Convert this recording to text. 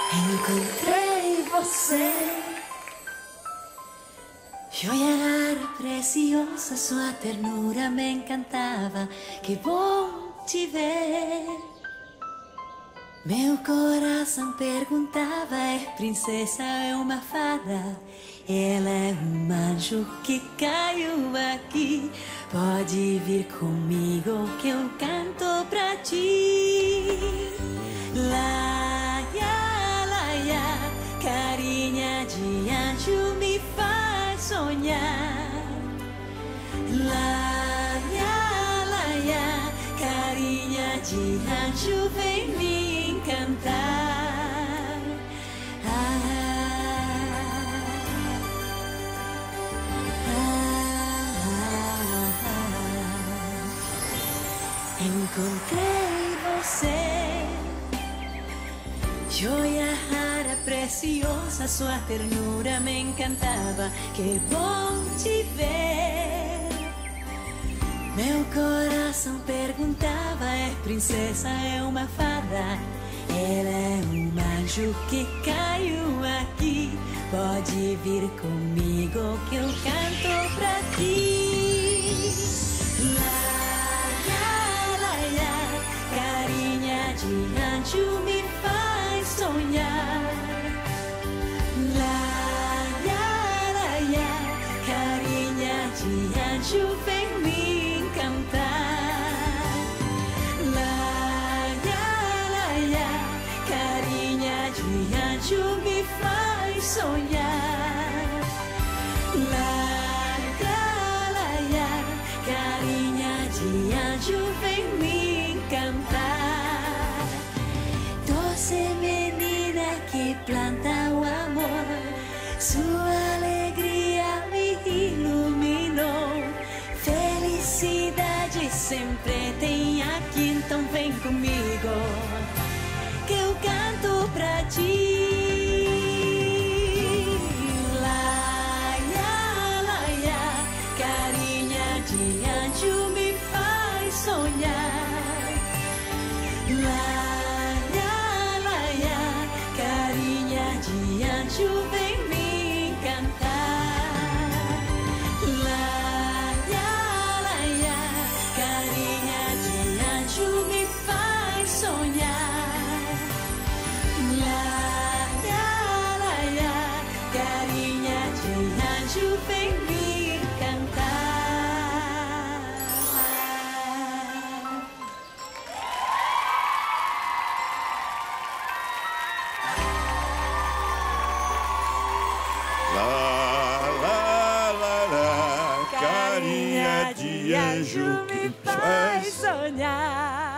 Encontrei você, joia preciosa, sua ternura me encantava. Que bom te ver. Meu coração perguntava: é princesa, é uma fada? Ela é um anjo que caiu aqui. Pode vir comigo que eu canto pra ti. Laia, carinha de anjo me faz sonhar. Laia, carinha de anjo vem me encantar. Encontrei você, joia rara, preciosa, sua ternura me encantava. Que bom te ver. Meu coração perguntava: é princesa, é uma fada? Ela é um anjo que caiu aqui. Pode vir comigo que eu canto pra ti. Carinha de anjo me faz sonhar. Laia, carinha de anjo vem me encantar. Laia, carinha de anjo me faz sonhar. Laia, carinha de anjo vem me cantar. Doce menina que planta o amor, sua alegria me iluminou. Felicidade sempre tem aqui, então vem comigo que eu canto pra ti. Laia, carinha de anjo me faz sonhar. Laia, carinha de anjo vem me encantar. Laia, carinha de anjo me faz sonhar. Laia, carinha de anjo vem me encantar. Carinha de anjo que faz sonhar.